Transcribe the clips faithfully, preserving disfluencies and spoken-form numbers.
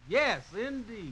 Yes, indeed.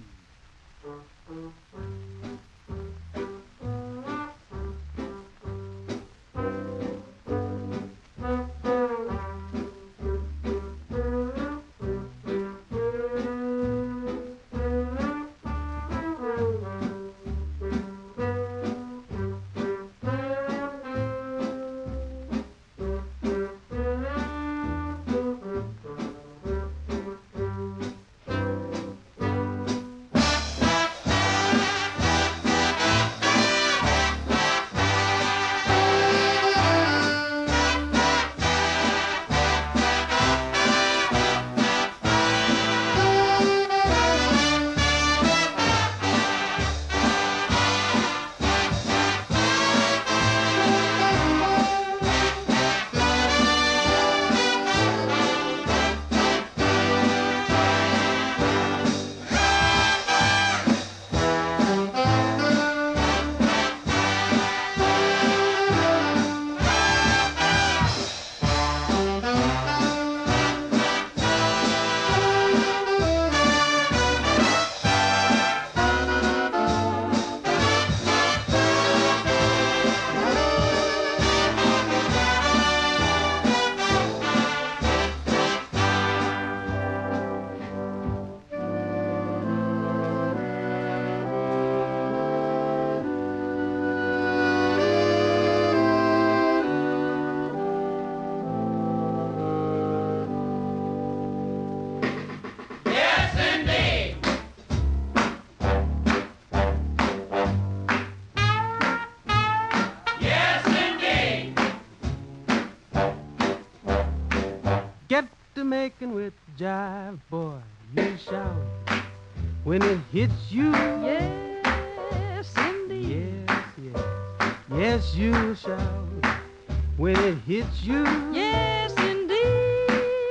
Get to making with jive, boy, you shout when it hits you. Yes, indeed. Yes, yes, yes, you shout when it hits you. Yes, indeed.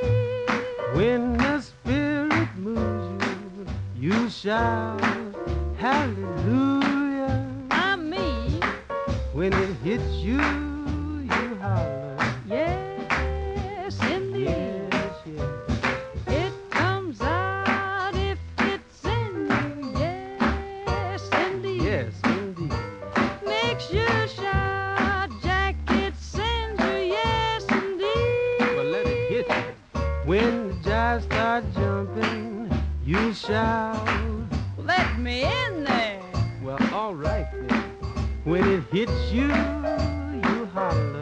When the spirit moves you, you shout hallelujah. I mean, When it hits you, you holler. yes, indeed. Yes, yes. It comes out if it's in you. Yes, indeed. Yes, indeed. Makes you shout, Jack, it sends you. Yes, indeed. Well, let it hit you. When the jive starts jumping, you shout. Let me in there. Well, all right then. When it hits you, you holler.